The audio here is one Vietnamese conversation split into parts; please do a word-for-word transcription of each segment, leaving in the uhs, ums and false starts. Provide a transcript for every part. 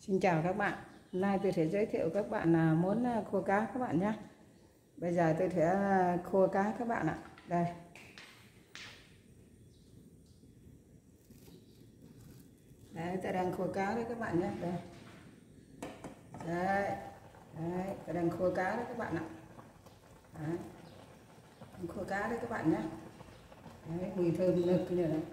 Xin chào các bạn. Hôm nay tôi sẽ giới thiệu các bạn là muốn khô cá các bạn nhé. Bây giờ tôi sẽ khô cá các bạn ạ. Đây. Đấy, tôi đang khô cá đấy các bạn nhé. Đây. Đấy. Đấy, tôi đang khô cá đấy các bạn ạ. Đấy. Khô cá đấy các bạn nhé. Đấy, mùi thơm nực như này.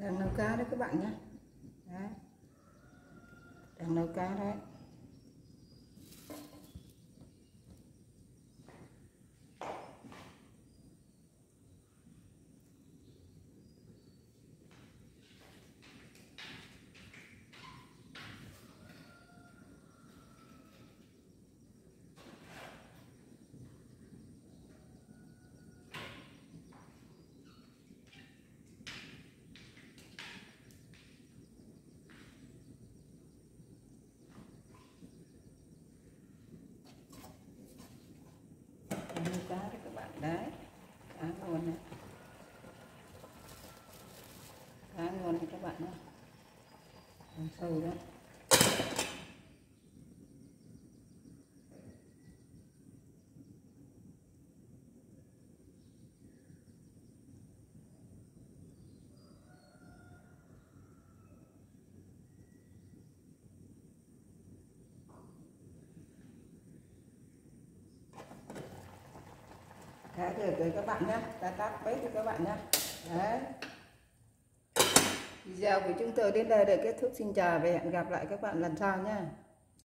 Đang nấu cá đấy các bạn nhé. Đấy. Đang nấu cá đấy. Nấu cá đấy các bạn đấy. Cá ngon này. Cá ngon này các bạn nhé. Còn sâu đó. Đã được rồi các bạn nhé, ta tắt bếp cho các bạn nhé. Đấy. Video của chúng tôi đến đây để kết thúc. Xin chào và hẹn gặp lại các bạn lần sau nhé.